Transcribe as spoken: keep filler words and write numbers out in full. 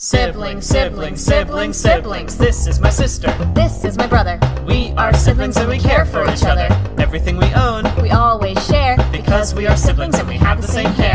Siblings, siblings, siblings, siblings. This is my sister. This is my brother. We are siblings and we care for each other. Everything we own, We always share because we are siblings and we have the same hair.